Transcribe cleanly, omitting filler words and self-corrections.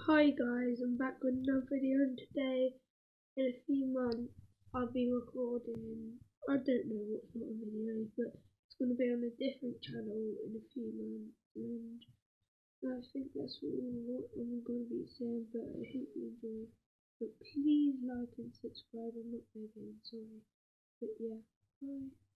Hi guys, I'm back with another video, and today, in a few months, I'll be recording, I don't know what sort of videos, but it's going to be on a different channel in a few months, and I think that's all I'm going to be saying, but I hope you enjoy. But please like and subscribe. I'm not begging, sorry, but yeah, bye.